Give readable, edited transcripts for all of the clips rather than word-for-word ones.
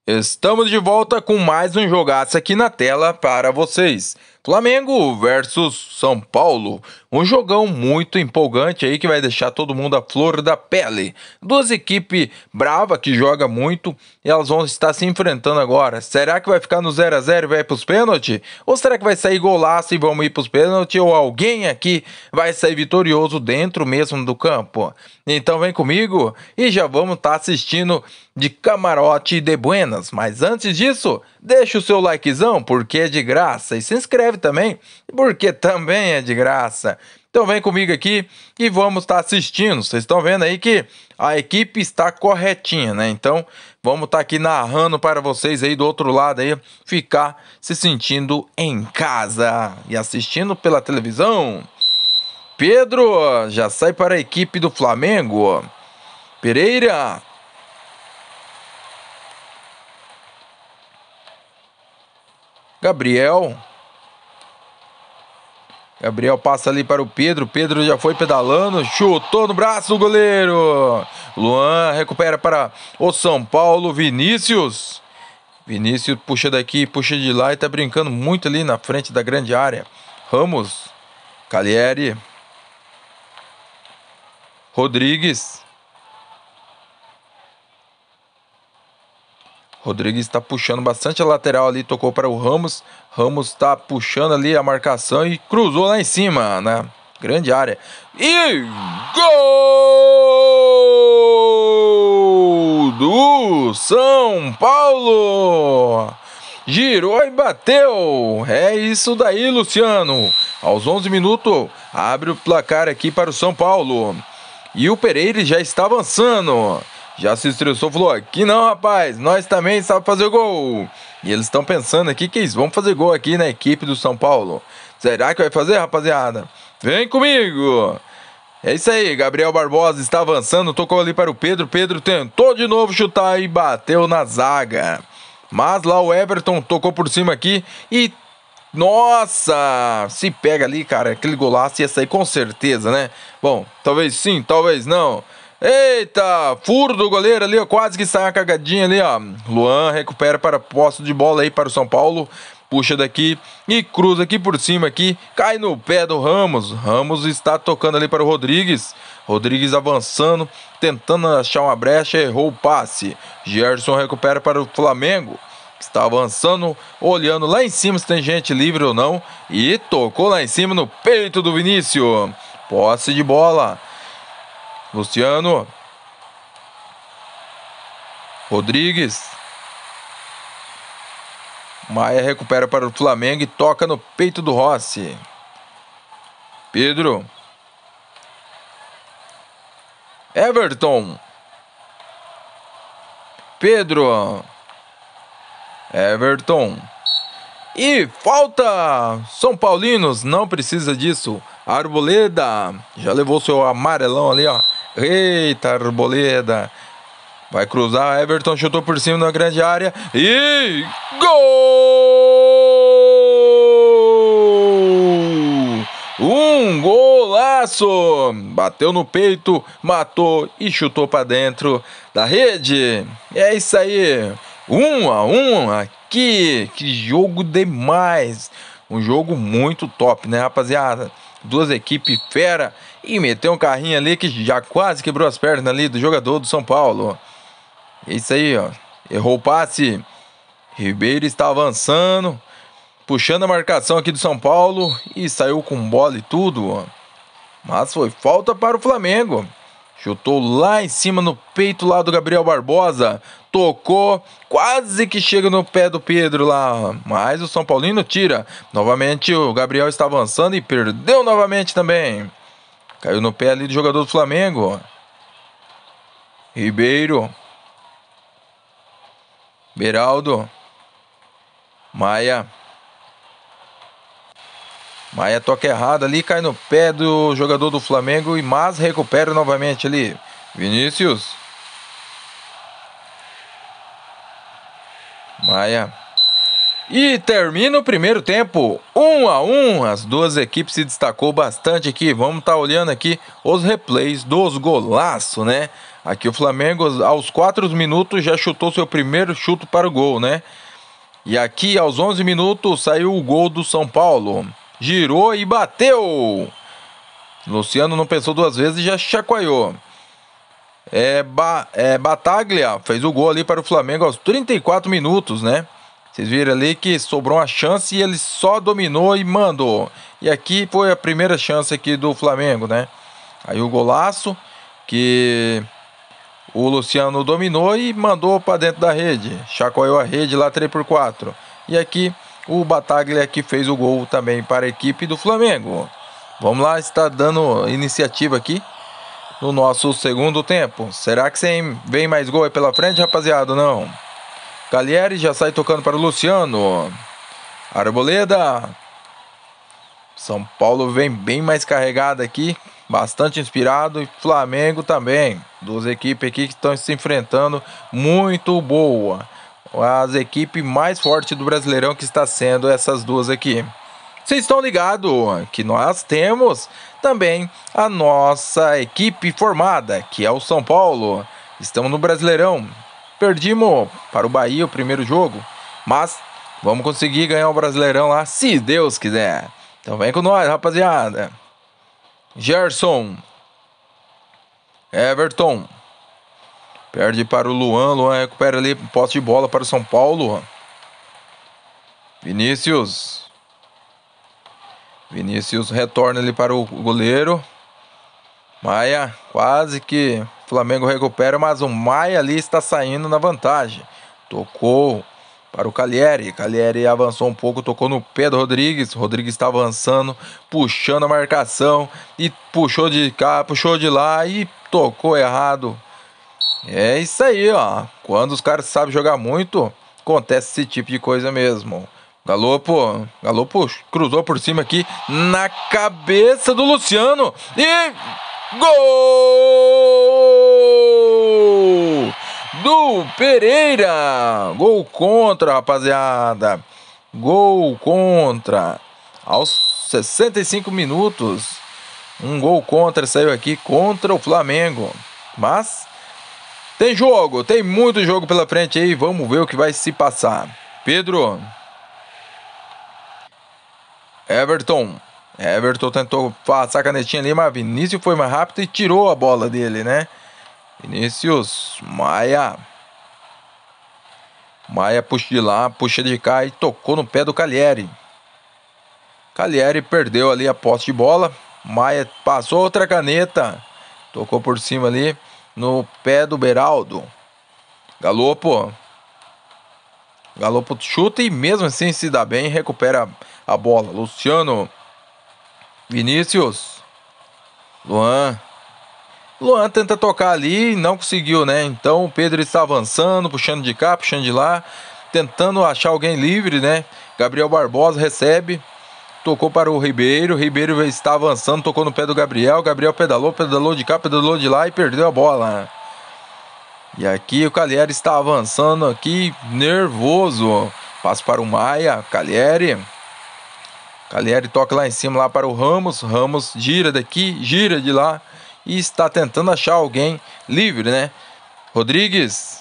Estamos de volta com mais um jogaço aqui na tela para vocês. Flamengo versus São Paulo. Um jogão muito empolgante aí que vai deixar todo mundo à flor da pele. Duas equipes bravas que jogam muito e elas vão estar se enfrentando agora. Será que vai ficar no 0 a 0 e vai para os pênaltis? Ou será que vai sair golaço e vamos ir para os pênaltis? Ou alguém aqui vai sair vitorioso dentro mesmo do campo? Então vem comigo e já vamos estar assistindo de camarote de buenas. Mas antes disso, deixa o seu likezão porque é de graça. E se inscreve também porque também é de graça. Então vem comigo aqui e vamos estar assistindo. Vocês estão vendo aí que a equipe está corretinha, né? Então vamos estar aqui narrando para vocês aí do outro lado aí, ficar se sentindo em casa e assistindo pela televisão. Pedro já sai para a equipe do Flamengo. Pereira. Gabriel passa ali para o Pedro. Pedro já foi pedalando, chutou no braço do goleiro. Luan recupera para o São Paulo. Vinícius puxa daqui, puxa de lá e tá brincando muito ali na frente da grande área. Ramos, Cagliari, Rodrigues está puxando bastante a lateral ali, tocou para o Ramos. Ramos está puxando ali a marcação e cruzou lá em cima, né? Grande área. E gol do São Paulo! Girou e bateu. É isso daí, Luciano. Aos 11 minutos, abre o placar aqui para o São Paulo. E o Pereira já está avançando. Já se estressou, falou, aqui não, rapaz, nós também sabemos fazer gol. E eles estão pensando aqui que eles vão fazer gol aqui na equipe do São Paulo. Será que vai fazer, rapaziada? Vem comigo. É isso aí, Gabriel Barbosa está avançando, tocou ali para o Pedro. Pedro tentou de novo chutar e bateu na zaga. Mas lá o Everton tocou por cima aqui e... Nossa, se pega ali, cara, aquele golaço ia sair com certeza, né? Bom, talvez sim, talvez não. Eita, furo do goleiro ali, ó, quase que sai uma cagadinha ali, ó. Luan recupera para posse de bola aí para o São Paulo. Puxa daqui e cruza aqui por cima aqui. Cai no pé do Ramos. Ramos está tocando ali para o Rodrigues. Rodrigues avançando, tentando achar uma brecha, errou o passe. Gerson recupera para o Flamengo. Está avançando, olhando lá em cima se tem gente livre ou não. E tocou lá em cima no peito do Vinícius. Posse de bola. Luciano. Rodrigues. Maia recupera para o Flamengo e toca no peito do Rossi. Pedro. Everton. Pedro. Everton. E falta. São Paulinos não precisa disso. Arboleda já levou seu amarelão ali, ó. Eita, Arboleda. Vai cruzar, Everton chutou por cima na grande área. E gol! Um golaço! Bateu no peito, matou e chutou para dentro da rede. É isso aí. 1 a 1 aqui. Que jogo demais. Um jogo muito top, né, rapaziada? Duas equipes fera. E meteu um carrinho ali que já quase quebrou as pernas ali do jogador do São Paulo. É isso aí, ó. Errou o passe. Ribeiro está avançando. Puxando a marcação aqui do São Paulo. E saiu com bola e tudo, ó. Mas foi falta para o Flamengo. Chutou lá em cima no peito lá do Gabriel Barbosa. Tocou, quase que chega no pé do Pedro lá. Mas o São Paulino tira. Novamente o Gabriel está avançando e perdeu novamente também. Caiu no pé ali do jogador do Flamengo. Ribeiro. Beraldo. Maia. Maia toca errado ali, cai no pé do jogador do Flamengo, mas recupera novamente ali. Vinícius. Maia. E termina o primeiro tempo, 1 a 1. As duas equipes se destacou bastante aqui. Vamos estar olhando aqui os replays dos golaços, né? Aqui o Flamengo aos 4 minutos já chutou seu primeiro chute para o gol, né? E aqui aos 11 minutos saiu o gol do São Paulo. Girou e bateu. Luciano não pensou duas vezes e já chacoalhou. Bataglia fez o gol ali para o Flamengo aos 34 minutos, né? Vocês viram ali que sobrou uma chance e ele só dominou e mandou. E aqui foi a primeira chance aqui do Flamengo, né? Aí o golaço que o Luciano dominou e mandou para dentro da rede. Chacoalhou a rede lá 3x4. E aqui o Bataglia que fez o gol também para a equipe do Flamengo. Vamos lá, está dando iniciativa aqui no nosso segundo tempo. Será que vem mais gol aí pela frente, rapaziada? Não. Cagliari já sai tocando para o Luciano. Arboleda. São Paulo vem bem mais carregado aqui. Bastante inspirado. E Flamengo também. Duas equipes aqui que estão se enfrentando. Muito boa. As equipes mais fortes do Brasileirão que está sendo essas duas aqui. Vocês estão ligados que nós temos também a nossa equipe formada, que é o São Paulo. Estamos no Brasileirão. Perdimos para o Bahia o primeiro jogo, mas vamos conseguir ganhar o Brasileirão lá, se Deus quiser. Então vem com nós, rapaziada. Gerson. Everton. Perde para o Luan. Luan recupera ali posse de bola para o São Paulo. Vinícius retorna ali para o goleiro. Maia, quase que o Flamengo recupera, mas o Maia ali está saindo na vantagem. Tocou para o Cagliari. Cagliari avançou um pouco, tocou no pé do Rodrigues. Rodrigues está avançando, puxando a marcação. E puxou de cá, puxou de lá e tocou errado. É isso aí, ó. Quando os caras sabem jogar muito, acontece esse tipo de coisa mesmo. Galopo cruzou por cima aqui na cabeça do Luciano e gol do Pereira. Gol contra, rapaziada. Gol contra. Aos 65 minutos. Um gol contra saiu aqui contra o Flamengo. Mas tem jogo, tem muito jogo pela frente aí. Vamos ver o que vai se passar. Pedro. Everton tentou passar a canetinha ali, mas Vinícius foi mais rápido e tirou a bola dele, né? Vinícius, Maia puxa de lá, puxa de cá e tocou no pé do Cagliari. Cagliari perdeu ali a posse de bola. Maia passou outra caneta, tocou por cima ali no pé do Beraldo. Galopo chuta e mesmo assim se dá bem, recupera a bola. Luciano. Vinícius. Luan tenta tocar ali e não conseguiu, né? Então o Pedro está avançando, puxando de cá, puxando de lá, tentando achar alguém livre, né? Gabriel Barbosa recebe. Tocou para o Ribeiro. Ribeiro está avançando, tocou no pé do Gabriel. Gabriel pedalou de cá, pedalou de lá e perdeu a bola. E aqui o Cagliari está avançando aqui, nervoso. Passa para o Maia, Cagliari toca lá em cima, lá para o Ramos. Ramos gira daqui, gira de lá. E está tentando achar alguém livre, né? Rodrigues.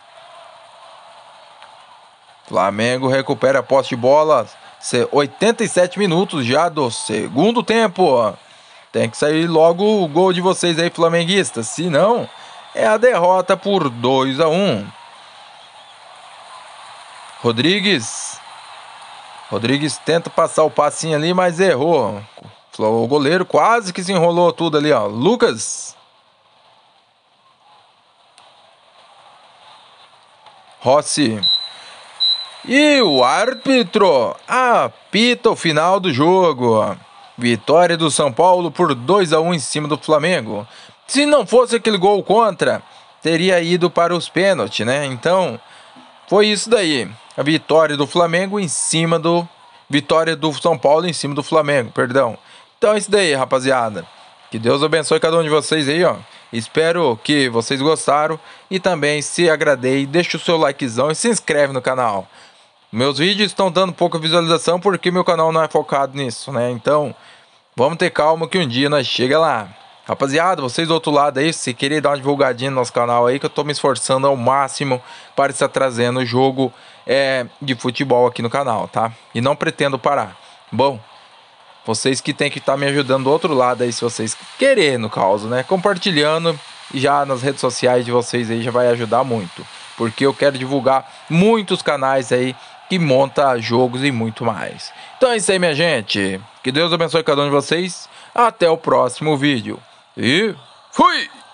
Flamengo recupera a posse de bola. 87 minutos já do segundo tempo. Tem que sair logo o gol de vocês aí, flamenguistas. Se não, é a derrota por 2-1. Rodrigues tenta passar o passinho ali, mas errou. O goleiro quase que se enrolou tudo ali, ó. Lucas. Rossi. E o árbitro apita o final do jogo. Vitória do São Paulo por 2-1 em cima do Flamengo. Se não fosse aquele gol contra, teria ido para os pênaltis, né? Então, foi isso daí. A vitória do Flamengo em cima do... Vitória do São Paulo em cima do Flamengo, perdão. Então é isso daí, rapaziada. Que Deus abençoe cada um de vocês aí, ó. Espero que vocês gostaram. E também, se agradei, deixa o seu likezão e se inscreve no canal. Meus vídeos estão dando pouca visualização porque meu canal não é focado nisso, né? Então, vamos ter calma que um dia nós chega lá. Rapaziada, vocês do outro lado aí, se querem dar uma divulgadinha no nosso canal aí, que eu tô me esforçando ao máximo para estar trazendo jogo de futebol aqui no canal, tá? E não pretendo parar. Bom, vocês que tem que estar me ajudando do outro lado aí, se vocês querem, no caso, né? Compartilhando já nas redes sociais de vocês aí já vai ajudar muito. Porque eu quero divulgar muitos canais aí que monta jogos e muito mais. Então é isso aí, minha gente. Que Deus abençoe cada um de vocês. Até o próximo vídeo. E fui!